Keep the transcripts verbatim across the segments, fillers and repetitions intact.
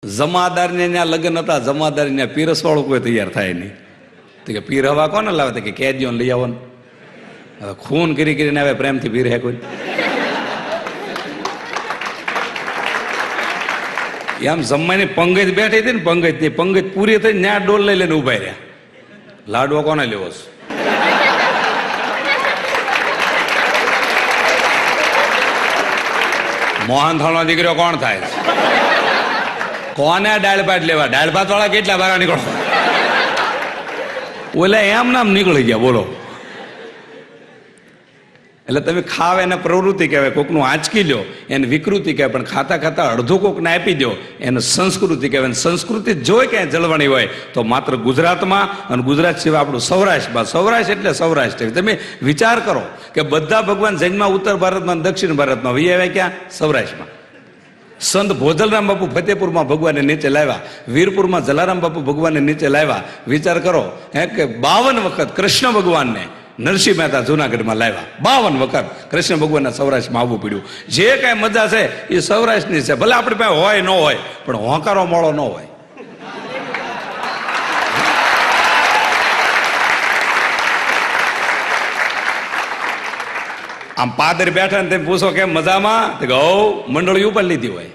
જમાદારને ત્યાં લગ્ન હતા, જમાદાર ત્યાં પીરસવાળું કોઈ તૈયાર થાય નહીં. તો કે પીર હવા કોને લાવે? કે કેદીઓને લઈ આવો. હવે ખૂન કરી કરીને આવે, પ્રેમથી પીર હે કોઈ? એમ જમવાની પંગત બેઠી હતી ને, પંગત ની પંગત પૂરી થઈ, ન્યા ડોલ લઈ લઈને ઉભા રહ્યા. લાડવો કોને લેવો છે? મોહન થાળનો દીકરો કોણ થાય છે? કોને દાળ ભાત લેવા? દાળ ભાત વાળા કેટલા બારા નીકળો? ઓલા એમ નામ નીકળી ગયા. બોલો. એટલે તમે ખાવ એને પ્રવૃત્તિ કહેવાય, કોકનું આંચકી લો એને વિકૃતિ કહેવાય, પણ ખાતા ખાતા અડધું કોકને આપી દો એને સંસ્કૃતિ કહેવાય. સંસ્કૃતિ જોઈ ક્યાંય જળવાની હોય તો માત્ર ગુજરાતમાં, અને ગુજરાત સિવાય આપણું સૌરાષ્ટ્રમાં. સૌરાષ્ટ્ર એટલે સૌરાષ્ટ્ર. તમે વિચાર કરો કે બધા ભગવાન જૈનમાં ઉત્તર ભારતમાં, દક્ષિણ ભારતમાં વહી આવ્યા ક્યાં? સૌરાષ્ટ્રમાં. સંત ભોજલરામ બાપુ ફતેપુરમાં ભગવાનને નીચે લાવ્યા, વીરપુરમાં જલારામ બાપુ ભગવાનને નીચે લાવ્યા. વિચાર કરો હે કે બાવન વખત કૃષ્ણ ભગવાનને નરસિંહ મહેતા જુનાગઢમાં લાવ્યા. બાવન વખત કૃષ્ણ ભગવાનના સૌરાષ્ટ્રમાં આવવું પડ્યું. જે કાંઈ મજા છે એ સૌરાષ્ટ્રની છે. ભલે આપણી પાસે હોય ન હોય, પણ હોંકારો મોળો ન હોય. આમ પાદર બેઠા ને તમે પૂછો કેમ મજામાં? તો મંડળી ઉપર લીધી હોય.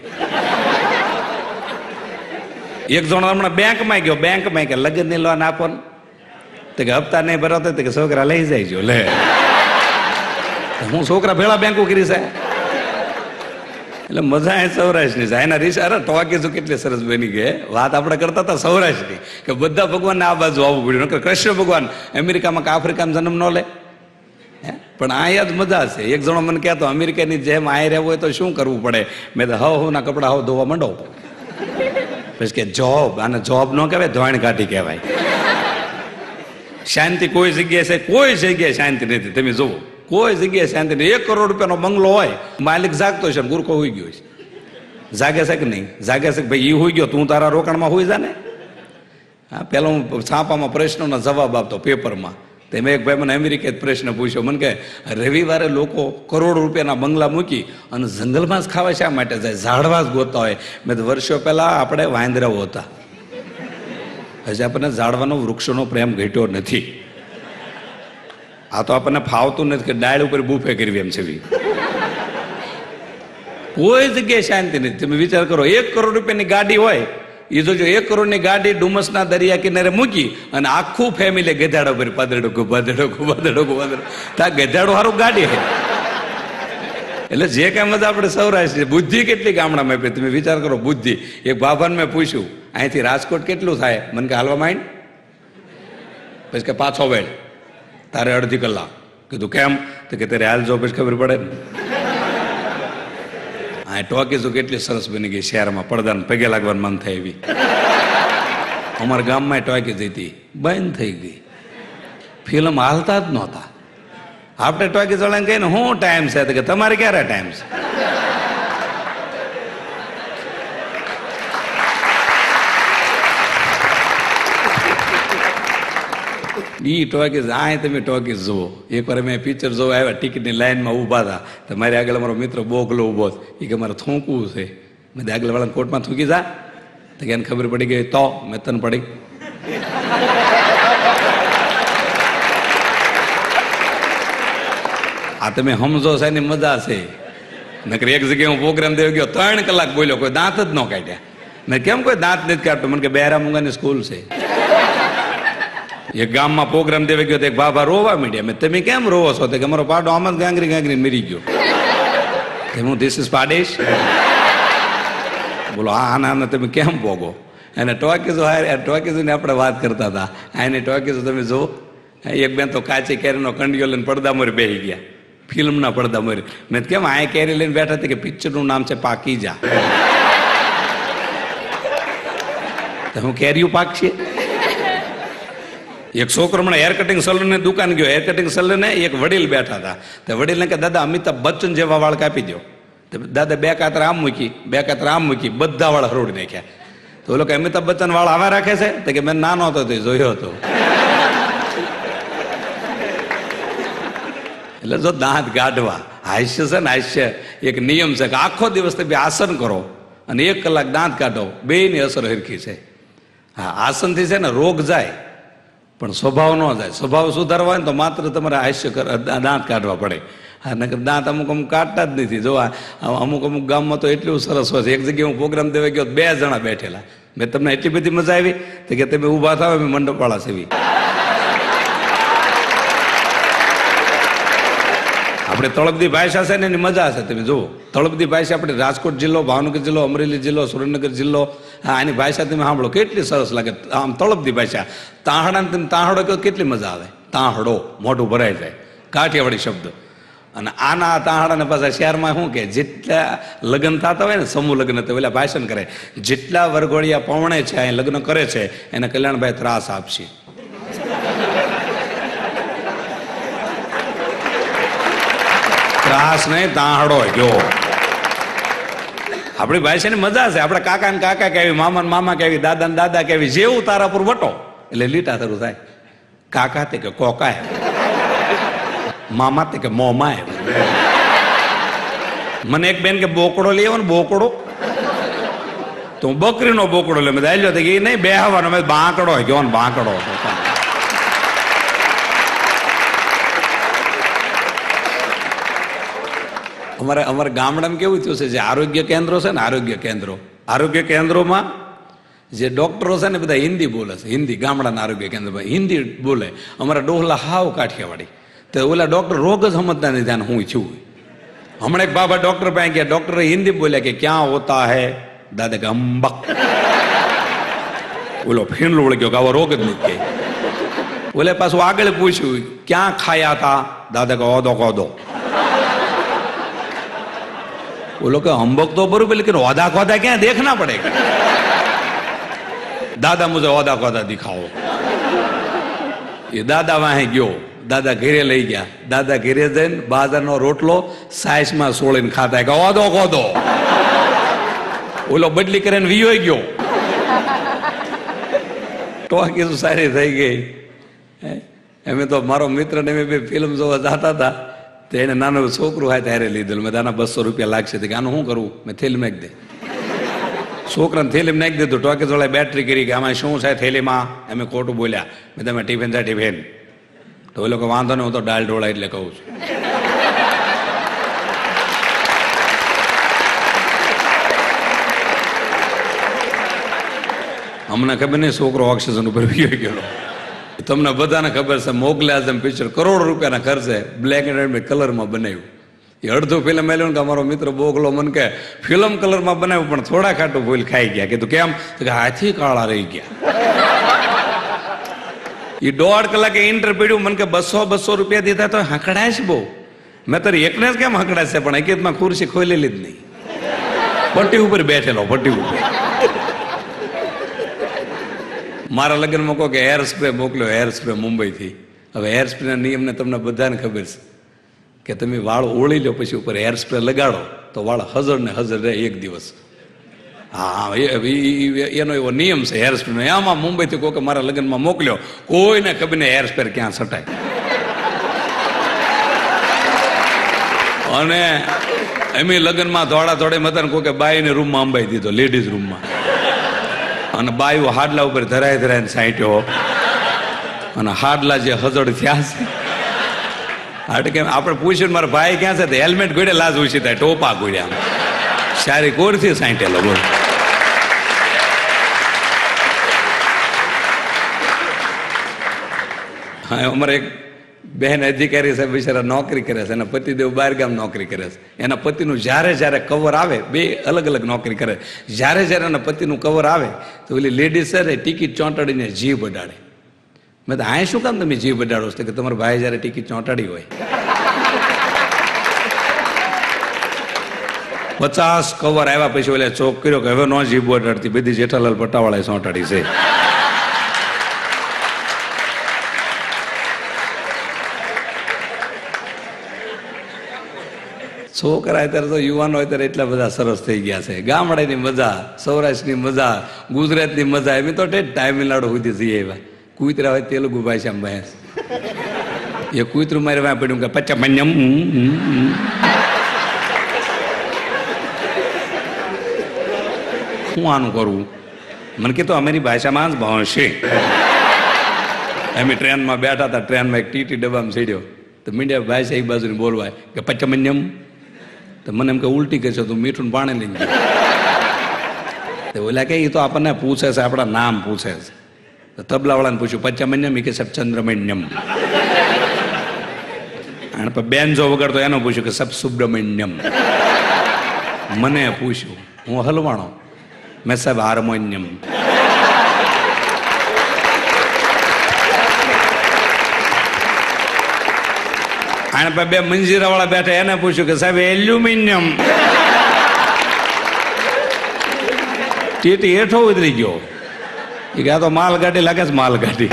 એક જણો હમણાં બેંકમાં ગયો, બેંકમાં કે લગ્ન ની લોન આપો ને, તો કે હપ્તા નહીં ભરાતો, તો કે છોકરા લઈ જાય જો. લે હું છોકરા ભેળા બેંકો કરી છે. એટલે મજા એ સૌરાષ્ટ્રની છે. એના રીસ અરે ટોકી કેટલી સરસ બની ગઈ. વાત આપણે કરતા હતા સૌરાષ્ટ્રની, કે બધા ભગવાનને આ બાજુ આવવું પડ્યું. કૃષ્ણ ભગવાન અમેરિકામાં કે આફ્રિકામાં જન્મ ન લે, પણ અહીંયા જ મજા છે. એક જણો મને કહેતો અમેરિકાની જેમ આય રહેવું હોય તો શું કરવું પડે? મેં તો હવ હવ ના કપડા હવ ધોવા માંડો. પછી કે જોબ, આને જોબ ન કહેવાય, ધોણ કાઢી કહેવાય. શાંતિ કોઈ જગ્યાએ છે? કોઈ જગ્યાએ શાંતિ નથી. તમે જુઓ, કોઈ જગ્યાએ શાંતિ નથી. એક કરોડ રૂપિયાનો બંગલો હોય, માલિક જાગતો છે, ગુરખો હોઈ ગયો છે. જાગે છે કે નહીં? જાગે છે કે ભાઈ એ હોઈ ગયો, તું તારા રોકાણમાં હોઈ જા ને. હા, પેલા હું છાપામાં પ્રશ્નોના જવાબ આપતો પેપરમાં. તેમ એક ભાઈ મને અમેરિકા પ્રશ્ન પૂછ્યો. મને કે રવિવારે લોકો કરોડ રૂપિયાના બંગલા મૂકી અને જંગલમાં જ ખાવા શા માટે જાય? ઝાડવા જ ગોતતા હોય. મેં તો વર્ષો પહેલા આપણે વાંદરાઓ હતા, હજી આપણને ઝાડવાનો વૃક્ષોનો પ્રેમ ઘટ્યો નથી. આ તો આપણને ફાવતું નથી કે ડાળ ઉપર બુફે કરવી એમ છે. કોઈ જગ્યાએ શાંતિ નથી. તમે વિચાર કરો, એક કરોડ રૂપિયાની ગાડી હોય, એ તો જો એક કરોડની ગાડી ડુમસના દરિયા કિનારે મૂકી અને આખું ફેમિલી ગધાડો પર પાદરડો બાદડો બાદડો બાદડો તા ગધાડો સારું ગાડી છે. એટલે જે કાંઈ મજા આપણે સૌરાષ્ટ્ર. બુદ્ધિ કેટલી ગામડામાં આપી તમે વિચાર કરો. બુદ્ધિ. એક બાભાને મેં પૂછ્યું અહીંથી રાજકોટ કેટલું થાય? મને કે હાલવા માંડ. પછી કે પાછો વેળ તારે અડધી કલાક. કીધું કેમ? તો કે તારે હાલ જો પછી ખબર પડે ને. હા, ટોકીઝો કેટલી સરસ બની ગઈ શહેરમાં, પડદાને પગે લાગવાનું મન થાય એવી. અમારા ગામમાં ટોકીઝ હતી, બંધ થઈ ગઈ. ફિલ્મ હાલતા જ નહોતા. આપણે ટોકીઝ વાળાને કહીને શું ટાઈમ છે? તો કે તમારે ક્યારે ટાઈમ છે? ઈ ટોકીઝ આ તમે ટોકીઝ જુઓ. એકવાર મેં પિક્ચર જોવા આવ્યા, ટિકિટની લાઈનમાં ઊભા હતા, તો મારી આગળ મારો મિત્ર બોગલો ઊભો હતો. એ કે મારે થૂંકવું છે. મેં આગળ વાળાને કોર્ટમાં થૂંકી જા. તો કે એને ખબર પડી ગઈ તો મેં તને પડી. આ તમે સમજો છે એની મજા છે. નકર એક જગ્યાએ હું પ્રોગ્રામ દેવા ગયો, ત્રણ કલાક બોલ્યો, કોઈ દાંત જ ન કાઢ્યા. મેં કેમ કોઈ દાંત નથી કાઢતો? મને કે બહેરા મૂંગાની સ્કૂલ છે. એક ગામમાં પ્રોગ્રામ દેવા ગયો તો એક બાબા રોવા માંડ્યા. મેં તમે કેમ રોવો છો? તો કે અમારો પાડો આમ જ ગાંગરી ગાંગરી મરી ગયો. હું ધીસ ઇઝ પાડીશ. બોલો હા ના તમે કેમ ભોગો? એને ટોકીઝો હારે ટોકીઝોની આપણે વાત કરતા હતા. એને ટોકીઝો તમે જુઓ. એક બેન તો કાચી કેરીનો કંડિયો લઈને પડદા મોરી બેસી ગયા, ફિલ્મના પડદા મોરી. મેં કેમ આ કેરી લઈને બેઠા હતા? કે પિક્ચરનું નામ છે પાકીજા. હું કેરીયું પાક છે. એક છોકરો હમણાં હેર કટિંગ સલૂનની દુકાન ગયો. હેર કટિંગ સલૂને એક વડીલ બેઠા હતા. તો વડીલને કે દાદા અમિતાભ બચ્ચન જેવા વાળ કાપી દો. દાદા બે કાતર આમ મૂકી, બે કાતર આમ મૂકી, બધા વાળ હરોડી નાખ્યા. તો ઓલો કે અમિતાભ બચ્ચન વાળ આવા રાખે છે? તો કે મેં નાનો હતો તે જોયો હતો. એટલે જો દાંત ગાઢવા હાસ્ય છે ને, હાસ્ય એક નિયમ છે કે આખો દિવસ તમે આસન કરો અને એક કલાક દાંત કાઢો, બેયની અસર હરખી છે. હા, આસનથી છે ને રોગ જાય પણ સ્વભાવ ન જાય. સ્વભાવ સુધારવા હોય ને તો માત્ર તમારે હાસ્ય દાંત કાઢવા પડે. હા, નકર દાંત અમુક અમુક કાઢતા જ નથી. જો અમુક અમુક ગામમાં તો એટલું સરસ હોય છે. એક જગ્યાએ હું પ્રોગ્રામ દેવા ગયો, બે જણા બેઠેલા. મેં તમને એટલી બધી મજા આવી તો કે તમે ઊભા થાવ, મેં મંડપવાળા સેવી. આપણે તળપદી ભાષા છે ને એની મજા છે. તમે જુઓ, તળપદી ભાષા આપણે રાજકોટ જિલ્લો, ભાવનગર જિલ્લો, અમરેલી જિલ્લો, સુરેન્દ્રનગર જિલ્લો, હા આની ભાષા તમે સાંભળો કેટલી સરસ લાગે. આમ તળપદી ભાષા. તાહડાને તમે તાહડો કહો કેટલી મજા આવે. તાહડો, મોઢું ભરાઈ જાય, કાઠિયાવાડી શબ્દ. અને આના તાહડાને પાછા શહેરમાં શું કે જેટલા લગ્ન થતા હોય ને, સમૂહ લગ્ન તો પેલા ભાષણ કરે, જેટલા વરઘોડિયા પવણે છે અહીં લગ્ન કરે છે એને કલ્યાણભાઈ ત્રાસ આપશે. ત્રાસ નહીં, તાહડો ગયો. આપણી ભાષાની મજા છે. આપણે કાકા ને કાકા કેવી, મામા ને મામા કેવી, દાદા ને દાદા કેવી, જેવું તારા પર વટો એટલે લીટા શરૂ થાય. કાકા તે કે કોકા, મામા તે કે મોમા. મને એક બેન કે બોકડો લઈ આવો ને, બોકડો. તો હું બકરીનો બોકડો લે. મેં દાલ્યો કે નહીં બે હવાનો, મેં બાંકડો ગયો ને બાંકડો. અમારે અમારા ગામડામાં કેવું થયું છે, જે આરોગ્ય કેન્દ્રો છે ને, આરોગ્ય કેન્દ્રો આરોગ્ય કેન્દ્રોમાં જે ડોક્ટરો છે ને બધા હિન્દી બોલે છે. હિન્દી ગામડાના આરોગ્ય કેન્દ્રમાં હિન્દી બોલે. અમારા ડોહલા હાવ કાઠિયાવાડી. તો ઓલા ડોક્ટર રોગ જ સમજતા નથી ધ્યાન હું છું. હમણાં એક બાબા ડોક્ટર પાસે ગયા, ડોક્ટરે હિન્દી બોલ્યા કે ક્યાં હોતા હે, દાદા કે અંબક. ઓલો ફીણલો વળી ગયો કે આવો રોગ જ નથી. ઓલે પાછું આગળ પૂછ્યું ક્યાં ખાયા હતા, દાદા કે ઓદો કોદો. બોલો કે અંબક તો બરોબર, લેकिन ઓદા કોદા ક્યાં દેખના પડેગા. દાદા મુझे ઓદા કોદા દિખાઓ. એ દાદા વાહે ગયો, દાદા ઘેરે લઈ ગયા. દાદા ઘેરે જઈને બાજરાનો રોટલો સાઈસમાં સોળીને ખાતા કે ઓદો કોદો. ઓલો બદલી કરીને વિયો ગયો. ટોકી તો સારી થઈ ગઈ. એમ તો મારો મિત્ર ને મેં બે ફિલ્મ જોવા જતા હતા, તો એને નાનું છોકરું હોય ત્યારે લીધેલું. મેં આના બસો રૂપિયા લાગશે, આનું શું કરવું? મેં થેલી નાખી દે. છોકરાને થેલી નાખી દીધું. ટોકી જોડે બેટરી કરી કે આમાં શું છે થેલીમાં? અમે ખોટું બોલ્યા. મેં તમે ટિફિન છે ટિફિન. તો એ લોકો વાંધો ને, હું તો દાળ ઢોળા એટલે કહું છું. અમને ખબર નહીં છોકરો ઓક્સિજન ઉપર ગયો ગયેલો. તમને બધાને ખબર છે, મોગલે આઝમ પિક્ચર કરોડ રૂપિયાના ખર્ચે બ્લેક એન્ડ વ્હાઇટ કલરમાં બનાવ્યું. એ અડધું ફિલ્મ આવ્યું કે અમારો મિત્ર બોગલો મને કે ફિલ્મ કલરમાં બનાવ્યું પણ થોડા ખાટું ભૂલ ખાઈ ગયા. કીધું કેમ? કે હાથી કાળા રહી ગયા. એ દોઢ કલાકે ઇન્ટર પીડ્યું. મને કે બસો બસો રૂપિયા દીધા તો હકડાશ બહુ. મેં તારી એકને જ કેમ હકડાશે? પણ હકીકતમાં ખુરશી ખોલેલી જ નહીં, પટ્ટી ઉપર બેઠેલો, પટ્ટી ઉપર. મારા લગ્નમાં કહો કે હેર સ્પ્રે મોકલ્યો, હેર સ્પ્રે મુંબઈથી. હવે હેર સ્પ્રેના નિયમને તમને બધાને ખબર છે કે તમે વાળ ઓળી લો પછી ઉપર હેર સ્પ્રે લગાડો તો વાળ હજર ને હજર રહે એક દિવસ. હા, એનો એવો નિયમ છે હેર સ્પ્રે. આમાં મુંબઈથી કહો કે મારા લગ્નમાં મોકલ્યો, કોઈને ખબર નહીં હેર સ્પ્રે ક્યાં છટાય. અને એમ લગ્નમાં ધોળા ધોળે મતાને કહો કે બાઈને રૂમમાં અંબાઈ દીધો, લેડીઝ રૂમમાં. અને બાયું હાડલા ઉપર ધરાય ધરાય સાંટ્યો. અને હાડલા જે હજડ થયા છે, હાડ કેમ આપણે પૂછ્યું મારા ભાઈ ક્યાં છે, હેલ્મેટ ગોડે લાજ ઓછી થાય, ટોપા ગોડ્યા, સારી કોરથી સાંટેલો. બોલ, હા અમારે એક બહેન અધિકારી સાહેબ બિચારા નોકરી કરે છે, એના પતિદેવ બહાર ગામ નોકરી કરે છે. એના પતિનું જ્યારે જ્યારે કવર આવે, બે અલગ અલગ નોકરી કરે, જ્યારે જ્યારે એના પતિનું કવર આવે તો ઓલી લેડીઝ છે ટિકિટ ચોંટાડીને જીભ અડાડે. મેં તો આ શું કામ તમે જીભ અડાડો છો? કે તમારા ભાઈ જ્યારે ટિકિટ ચોંટાડી હોય. પચાસ કવર આવ્યા પછી ઓલે ચોક કર્યો કે હવે નો જીભ અડાડતી, બધી જેઠાલાલ પટ્ટાવાળાએ ચોંટાડી છે. છોકરા અત્યારે તો યુવાનો અત્યારે એટલા બધા સરસ થઈ ગયા છે. ગામડાની મજા, સૌરાષ્ટ્રની મજા, ગુજરાતની મજા, એમ તો તામિલનાડુ સુધી જઈએ એવા. કૂતરા હોય તેલુગુ ભાષામાં ભેંસ, એ કૂતરું મારે વાં પડ્યું કે પચ્ચા મન્યમ. હું આનું કરું? મને કીધું અમારી ભાષામાં જ ભણશે. અમે ટ્રેનમાં બેઠા હતા, ટ્રેનમાં એક ટીટી ડબ્બામાં ચડ્યો તો મીડિયા ભાષા એક બાજુની બોલવાય કે પચમન્યમ. તો મને એમ કે ઉલટી કરશો તું મીઠું પાણી લઈને ગયો. ઓલા કે એ તો આપણને પૂછે છે, આપણા નામ પૂછે છે. તો તબલાવાળાને પૂછ્યું પચમન્યમ, એ કે સાહેબ ચંદ્રમન્યમ. અને બેન જો વગર તો એનો પૂછ્યું કે સબ સુબ્રમણ્યમ. મને પૂછ્યું, હું હલવાણો, મેં સાહેબ હાર્મોનિયમ. અને બે મંજીરા વાળા બેઠા, એને પૂછ્યું કે સાહેબ એલ્યુમિનિયમ. ટીટી હેઠો ઉતરી ગયો. એ કે આ તો માલગાડી લાગે છે, માલગાડી.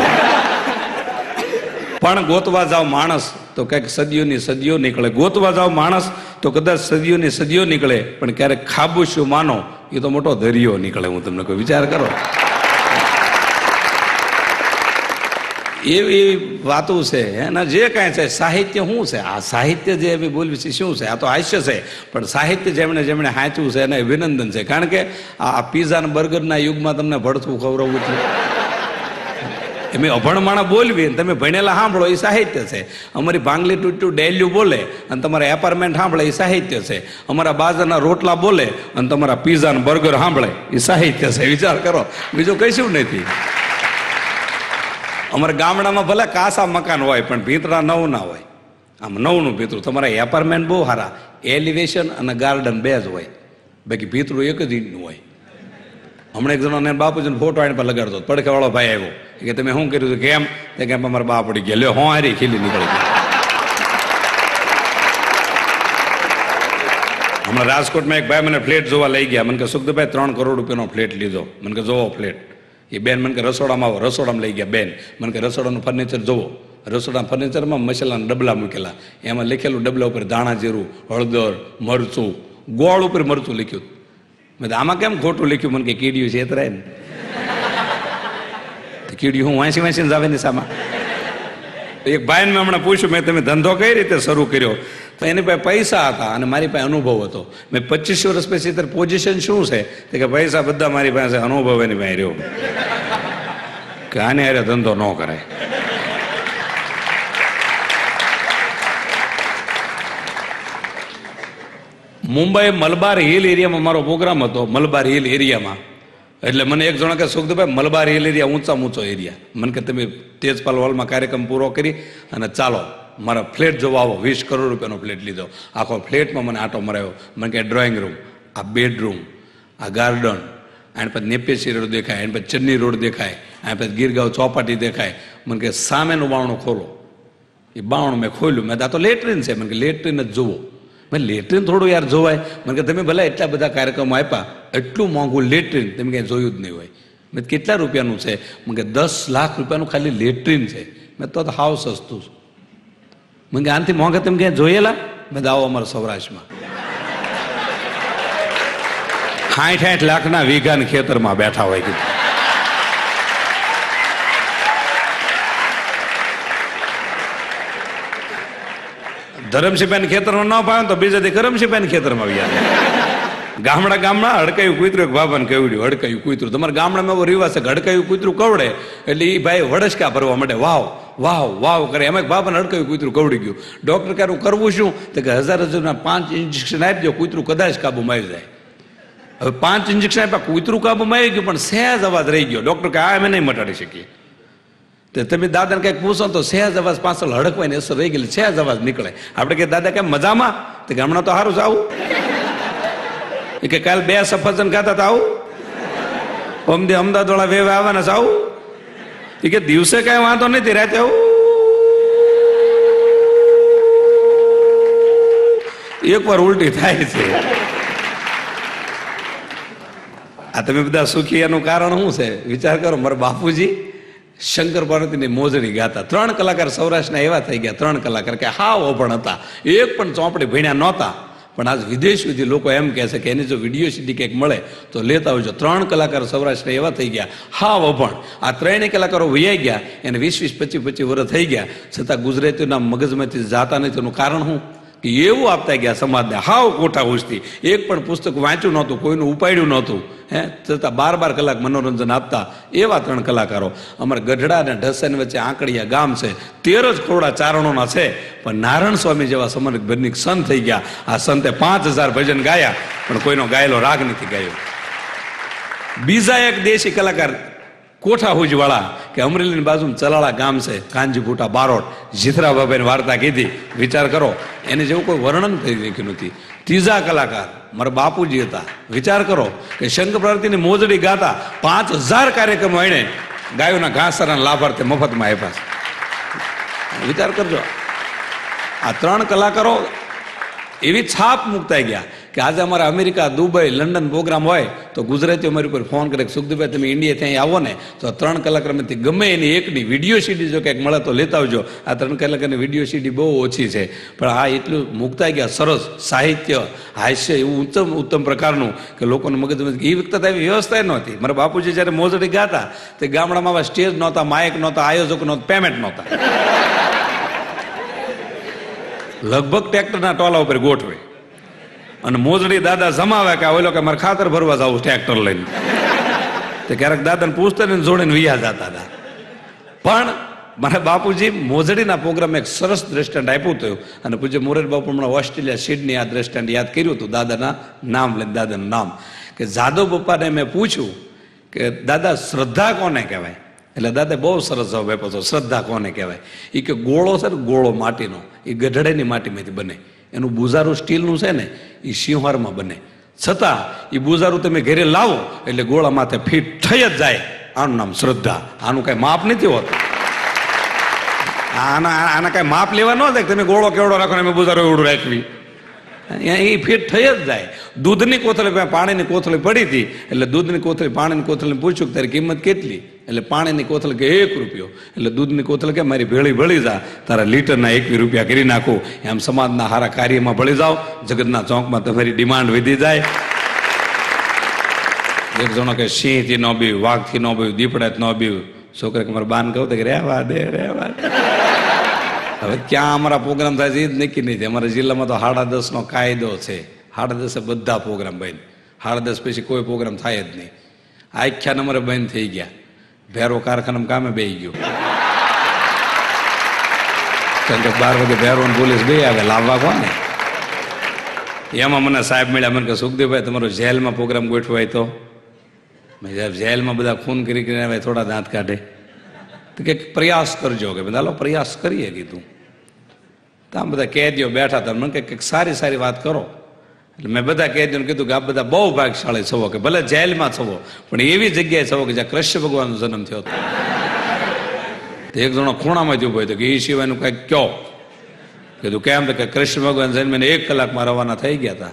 પણ ગોતવા જાવ માણસ તો કંઈક સદીઓની સદીઓ નીકળે. ગોતવા જાવ માણસ તો કદાચ સદીઓની સદીઓ નીકળે, પણ ક્યારેક ખાબુશ્યું માનો એ તો મોટો દરિયો નીકળે. હું તમને કોઈ વિચાર કરો, એવી વાતો છે. એના જે કાંઈ છે સાહિત્ય શું છે? આ સાહિત્ય જે એમ બોલવી છે શું છે? આ તો હાસ્ય છે, પણ સાહિત્ય જેમણે જેમણે હાંચ્યું છે એને અભિનંદન છે. કારણ કે આ પીઝા અને બર્ગરના યુગમાં તમને ભડથું ખવડાવવું છે. એમ અભણ માણસ બોલવી, તમે ભણેલા સાંભળો એ સાહિત્ય છે. અમારી ભાંગલી તૂટ્યું ડેલ્યું બોલે અને તમારા એપાર્ટમેન્ટ સાંભળે એ સાહિત્ય છે. અમારા બાજરાના રોટલા બોલે અને તમારા પીઝા અને બર્ગર સાંભળે એ સાહિત્ય છે. વિચાર કરો, બીજું કશું નથી. અમારા ગામડામાં ભલે કાસા મકાન હોય પણ ભીતરા નવ ના હોય. આમ નવનું ભીતરું. તમારા એપાર્ટમેન્ટ બહુ સારા, એલિવેશન અને ગાર્ડન બે જ હોય, બાકી ભીતરું એક જ ઇંચનું હોય. હમણાં એક જણો બાપુજીનો ફોટો આને પર લગાડતો, પડખે વાળો ભાઈ આવ્યો કે તમે શું કર્યું હતું? કેમ? કેમ અમારા બા પડી ગયા, લ્યો હું હારી ખીલી નીકળી ગઈ. હમણાં રાજકોટમાં એક ભાઈ મને ફ્લેટ જોવા લઈ ગયા. મને કે સુખદેવભાઈ ત્રણ કરોડ રૂપિયાનો ફ્લેટ લીધો. મને કે જોવો ફ્લેટ. એ બેન મને કે રસોડામાં આવો. રસોડામાં લઈ ગયા બેન. મને કે રસોડાનું ફર્નિચર જોવો. રસોડાના ફર્નિચરમાં મસાલાના ડબલા મૂકેલા, એમાં લખેલું ડબલા ઉપર દાણા જીરું, હળદર, મરચું, ગોળ ઉપર મરચું લખ્યું. મેં આમાં કેમ ખોટું લખ્યું? મને કે કીડિયું છે એતરાય ને કીડિયું હું વાંસી વાંસીને જાવે ને સામા. એક ભાઈને મેં હમણાં પૂછ્યું, મેં તમે ધંધો કઈ રીતે શરૂ કર્યો? તો એની પાસે પૈસા હતા અને મારી પાસે અનુભવ હતો. મેં પચીસ વર્ષ પછી ત્યારે પોઝિશન શું છે કે પૈસા બધા મારી પાસે, અનુભવ એની પાસે રહ્યો કે આને હારે ધંધો ન કરાય. મુંબઈ મલબાર હિલ એરિયામાં મારો પ્રોગ્રામ હતો. મલબાર હિલ એરિયામાં એટલે મને એક જણા કે સુખદેવભાઈ મલબાર હિલ એરિયા ઊંચા ઊંચો એરિયા. મને કે તમે તેજપાલ હોલમાં કાર્યક્રમ પૂરો કરી અને ચાલો મારા ફ્લેટ જોવા આવો. વીસ કરોડ રૂપિયાનો ફ્લેટ લીધો. આખો ફ્લેટમાં મને આટો મરાયો. મને કે ડ્રોઈંગ રૂમ, આ બેડરૂમ, આ ગાર્ડન, આને પછી નેપેસી રોડ દેખાય, આને પછી ચન્ની રોડ દેખાય, આને પછી ગીરગાંવ ચોપાટી દેખાય. મને કે સામેનું બાવણું ખોલો. એ બાવણું મેં ખોલ્યું. મેં આ તો લેટ્રિન છે. મને કે લેટ્રિન જ જુઓ. મેં લેટ્રિન થોડું યાર જોવાય? મને કે તમે ભલે એટલા બધા કાર્યક્રમો આપ્યા, એટલું મોંઘું લેટ્રિન તમે ક્યાંય જોયું જ નહીં હોય. મેં કેટલા રૂપિયાનું છે? મને કે દસ લાખ રૂપિયાનું ખાલી લેટ્રિન છે. મેં તો હાવ સસ્તું છું. મને કે આનાથી મોંઘા તમે ક્યાંય જોયેલા? મેં આવો અમારા સૌરાષ્ટ્રમાં સાઠ સાઠ લાખના વીઘાના ખેતરમાં બેઠા હોય. કીધું ધરમસિંહભાઈ ખેતરમાં ન પાવે તો બીજાથી કરમસિંહભાઈ ખેતરમાં આવ્યા. ગામડા ગામડા હડકાયું કૂતરું એક બાબાને કહેવડ્યું, હડકાયું કૂતરું. તમારા ગામડામાં એવો રિવાજ છે, હડકાયું કૂતરું કવડે એટલે એ ભાઈ વડસકા ભરવા માટે વાવ વાવ વાવ કરે. એમાં બાબાને હડકાયું કૂતરું કવડી ગયું. ડોક્ટર કે કરવું શું? તો કે હજાર હજારના પાંચ ઇન્જેક્શન આપી દો, કૂતરું કદાચ કાબુમાં આવી જાય. હવે પાંચ ઇન્જેક્શન આપ્યા, કૂતરું કાબુમાં આવી ગયું, પણ સહેજ અવાજ રહી ગયો. ડોક્ટર કે આ અમે નહીં મટાડી શકીએ. તો તમે દાદાને કંઈક પૂછો તો સહેજ અવાજ પાછળ હડકવાય ને અસર રહી ગયેલી, સહેજ અવાજ નીકળે. આપણે કે દાદા કેમ મજામાં? તો કે હમણાં તો સારું છે. આવું એ કે કાલ બે સફરજન ખાતા હતા. આવું અમદે અમદાવાદ વાળા વેવે આવવાના છે. આવું એ કે દિવસે કઈ વાંધો નથી, રાતે આવું એક વાર ઉલટી થાય છે. આ તમે બધા સુખી એનું કારણ શું છે? વિચાર કરો. મારા બાપુજી શંકર પાર્વતીની મોજણી ગાતા. ત્રણ કલાકાર સૌરાષ્ટ્રના એવા થઈ ગયા, ત્રણ કલાકાર કે હાવ અભણ હતા, એક પણ ચોપડી ભણ્યા નહોતા. પણ આજ વિદેશ સુધી લોકો એમ કહે છે કે એની જો વિડીયો સીડી કંઈક મળે તો લેતા આવજો. ત્રણ કલાકાર સૌરાષ્ટ્ર એવા થઈ ગયા હાવ અભણ. આ ત્રણેય કલાકારો વૈયા ગયા, એને વીસ વીસ પચીસ પચીસ વર્ષ થઈ ગયા, છતાં ગુજરાતીના મગજમાંથી જાતા નથી. એનું કારણ શું? કે એવું આપતા ગયા સમાજને, હાવ કોઠા ઉછતી. એક પણ પુસ્તક વાંચ્યું નહોતું, કોઈનું ઉપાડ્યું નહોતું, હે છતાં બાર બાર કલાક મનોરંજન આપતા એવા ત્રણ કલાકારો. અમારા ગઢડા અને ઢસેની વચ્ચે આંકડિયા ગામ છે, તેર જ ખોરડા ચારણોના છે, પણ નારાયણ સ્વામી જેવા સમર્થ ભજનિક સંત થઈ ગયા. આ સંતે પાંચ હજાર ભજન ગાયા, પણ કોઈનો ગાયેલો રાગ નથી ગાયો. બીજા એક દેશી કલાકાર કોઠા હુજવાળા કે અમરેલીની બાજુમાં ચલાળા ગામ છે, કાંજી ફૂટા બારોટ, જીથરા બાબાની વાર્તા કીધી. વિચાર કરો, એને જેવું કોઈ વર્ણન કરી નાખ્યું નથી. ત્રીજા કલાકાર મારા બાપુજી હતા. વિચાર કરો કે શંકર પાર્વતીની મોજડી ગાતા પાંચ હજાર કાર્યક્રમો એને ગાયોના ઘાસચારાના લાભાર્થે મફતમાં આપ્યા છે. વિચાર કરજો, આ ત્રણ કલાકારો એવી છાપ મુકતા ગયા કે આજે અમારા અમેરિકા, દુબઈ, લંડન પ્રોગ્રામ હોય તો ગુજરાતીઓ અમારી ઉપર ફોન કરે, સુખદીભાઈ તમે ઇન્ડિયા ત્યાં આવો ને તો ત્રણ કલાકારમાંથી ગમે એની એકની વિડીયો સીડી જો ક્યાંક મળે તો લેતા આવજો. આ ત્રણ કલાકારની વિડીયો સીડી બહુ ઓછી છે, પણ આ એટલું મુકતા ગયા. સરસ સાહિત્ય, હાસ્ય એવું ઉત્તમ ઉત્તમ પ્રકારનું કે લોકોને મગજમાં એ વખતે એવી વ્યવસ્થા નહોતી. મારા બાપુજી જ્યારે મોજડી ગાતા તે ગામડામાં આવા સ્ટેજ નહોતા, માઇક નહોતા, આયોજક નહોતા, પેમેન્ટ નહોતા. લગભગ ટ્રેક્ટરના ટોલા ઉપર ગોઠવે અને મોજડી દાદા જમાવે કે ઓલો કે મારે ખાતર ભરવા જવું ટ્રેક્ટર લઈને. તો ક્યારેક દાદાને પૂછતા ને જોડીને વિયા જતા હતા. પણ મારા બાપુજી મોજડીના પ્રોગ્રામ એક સરસ દ્રષ્ટાંત આપ્યું હતું. અને પૂજ્ય મોરારી બાપુ હમણાં ઓસ્ટ્રેલિયા સિડની આ દ્રષ્ટાંત યાદ કર્યું હતું, દાદાના નામ લઈને. દાદાનું નામ કે જાદવ બપ્પાને મેં પૂછ્યું કે દાદા શ્રદ્ધા કોને કહેવાય? એટલે દાદા બહુ સરસ જવાબ આપ્યો હતો, શ્રદ્ધા કોને કહેવાય? એ કે ગોળો છે ને, ગોળો માટીનો, એ ગઢડાની માટીમાંથી બને. એનું બુઝારું સ્ટીલનું છે ને, એ સિંહારમાં બને. છતાં એ બુઝારું તમે ઘરે લાવો એટલે ગોળા માથે ફીટ થઈ જ જાય. આનું નામ શ્રદ્ધા. આનું કઈ માપ નથી હોતું. આના આના કઈ માપ લેવા ન થાય. તમે ગોળો કેવડો રાખો ને, અમે બુઝારો એવડું રાખવી, એ ફીટ થઈ જ જાય. દૂધની કોથળી, પાણીની કોથળી પડી હતી એટલે દૂધની કોથળી પાણીની કોથળીને પૂછ્યું તારી કિંમત કેટલી? એટલે પાણીની કોથળી કે એક રૂપિયો. એટલે દૂધની કોથળી કે મારી ભેળી ભળી જા, તારા લીટરના એકવી રૂપિયા કરી નાખું. એમ સમાજના સારા કાર્યમાં ભળી જાઓ, જગતના ચોકમાં તમારી ડિમાન્ડ વધી જાય. એક જણો કે સિંહથી ન બીવું, વાઘથી ન બીવું, દીપડાથી ન બીવું. છોકરા કે મારા બાન કહું કે રહેવા દે રહેવા દે. હવે ક્યાં અમારા પ્રોગ્રામ થાય છે એ જ નક્કી નહીં. અમારા જિલ્લામાં તો સાડા દસ નો કાયદો છે. સાડા દસે બધા પ્રોગ્રામ બંધ. સાડા દસ પછી કોઈ પ્રોગ્રામ થાય જ નહીં. આખ્યા નંબરે બંધ થઈ ગયા. ભેરો કારખાનામાં કામે બેસી ગયો. કારણ કે બાર વાગે ભેરો પોલીસ બે આવે, લાવવા કોને? એમાં મને સાહેબ મળ્યા. મને કે સુખદેવભાઈ તમારો જેલમાં પ્રોગ્રામ ગોઠવાય તો? મેં જેલમાં બધા ખૂન કરી કરીને આવે, થોડા દાંત કાઢે. તો કે પ્રયાસ કરજો. કે બધા પ્રયાસ કરીએ કીધું. તો આમ બધા કેદીઓ બેઠા હતા. મને કે સારી સારી વાત કરો. એટલે મેં બધા કેદીઓને કીધું કે આપ બધા બહુ ભાગશાળી છો, કે ભલે જેલમાં છો પણ એવી જગ્યાએ છો કે જ્યાં કૃષ્ણ ભગવાનનો જન્મ થયો હતો. એક જણો ખૂણામાં જ ઉભો હતો કે એ સિવાયનું કંઈક કયો. કીધું કેમ? કે કૃષ્ણ ભગવાન જન્મીને એક કલાકમાં રવાના થઈ ગયા હતા.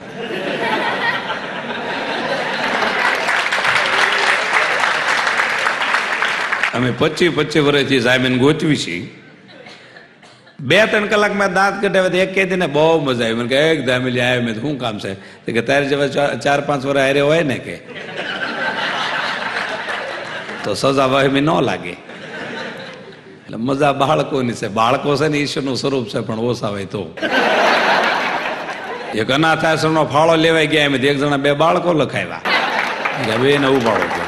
અમે પચીસ પચીસ વર્ષથી જામીન ગોચવી છીએ. બે ત્રણ કલાકમાં દાંત કઢાવે એક કેદી ને બહુ મજા આવી. મને કે એક જામીન આવે, મેં શું કામ છે? કે તારે જેવા ચાર પાંચ વર્ષ હારે હોય ને કે તો સજા વહેમી ન લાગે. એટલે મજા બાળકોની છે. બાળકો છે ને ઈશ્વરનું સ્વરૂપ છે, પણ ઓછા હોય તો. એક અનાથ આશ્રમનો ફાળો લેવાઈ ગયા, એમ એક જણા બે બાળકો લખાવ્યા. બે ને ઉપાડો તો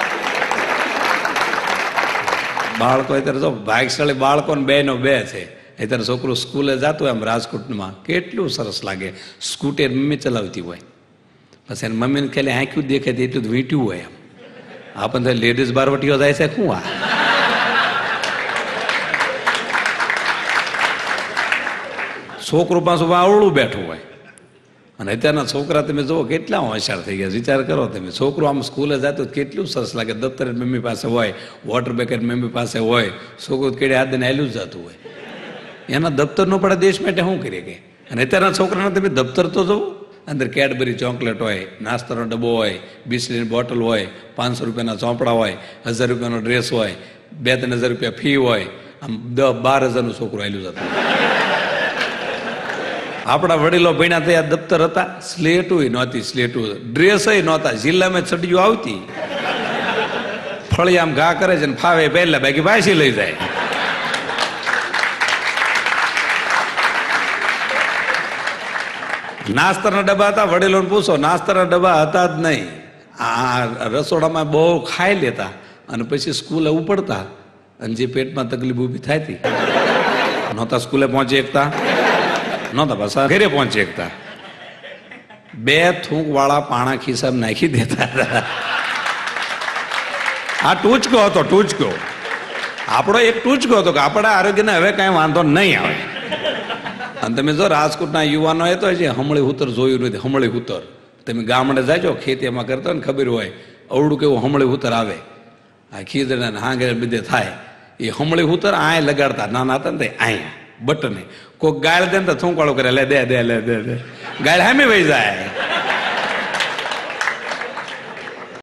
બાળકો અત્યારે જો ભાગશાળી બાળકો ને બે નો બે છે. અત્યારે છોકરું સ્કૂલે જતું હોય, એમ રાજકોટમાં કેટલું સરસ લાગે. સ્કૂટર મમ્મી ચલાવતી હોય, પછી એને મમ્મીને ખાલી આંખ્યું દેખાય એટલું જ વીંટ્યું હોય. એમ આપણને લેડીઝ બારવટીઓ જાય છે શું? આ છોકરું પાછું આવડું બેઠું હોય. અને અત્યારના છોકરા તમે જુઓ કેટલા હોશિયાર થઈ ગયા. વિચાર કરો તમે, છોકરું આમ સ્કૂલે જતું કેટલું સરસ લાગે. દફતર મમ્મી પાસે હોય, વોટર બેકેટ મમ્મી પાસે હોય, છોકરું કેડે હાથ દઈને હેલું જ જતું હોય. એના દફતર નો પડે દેશ માટે શું કરીએ કે? અને અત્યારના છોકરાના તમે દફતર તો જુઓ, અંદર કેડબરી ચોકલેટ હોય, નાસ્તાનો ડબ્બો હોય, બિસ્લેરીની બોટલ હોય, પાંચસો રૂપિયાના ચોપડા હોય, હજાર રૂપિયાનો ડ્રેસ હોય, બે ત્રણ હજાર રૂપિયા ફી હોય. આમ દસ બાર હજારનું છોકરું હેલું જતું. આપણા વડીલો ભણ્યા થયા દફતર હતા, સ્લેટું નહોતી, સ્લેટું ડ્રેસ નહોતા, જિલ્લામાં ચડીઓ આવતી, ફળી આમ ઘા કરે છે ને ફાવે પહેલા બાકી પાછી લઈ જાય. નાસ્તાના ડબ્બા હતા, વડીલોને પૂછો, નાસ્તાના ડબ્બા હતા જ નહીં. આ રસોડામાં બહુ ખાઈ લેતા અને પછી સ્કૂલે ઉપડતા, અને જે પેટમાં તકલીફ ઊભી થાય હતી, નહોતા સ્કૂલે પહોંચી શકતા, નહોતા પાછા ઘરે પહોંચી શકતા. બે થૂંક વાળા પાણા ખિસ્સામાં નાખી દેતા હતા. આ ટૂચકો હતો, ટૂચકો આપણો એક ટૂચકો હતો કે આપણા આરોગ્યને હવે કાંઈ વાંધો નહીં આવે. અને તમે જો રાજકોટના યુવાનો એ તો હજી હમળી ઉતર જોયું નથી. હમળી ઉતર તમે ગામડે જાજો, ખેતીમાં કરતા હોય ને ખબર હોય અવડું કેવું હમળી ઉતર આવે, આ ખીજડા હાંગે બધે થાય. એ હમળી ઉતર આ લગાડતા નાના હતા ને અહીંયા બટને, કોઈક ગાળ દે ને તો થૂંકાળો કરે, લે દે દે લે દે દે, ગાળ હામે વહી જાય.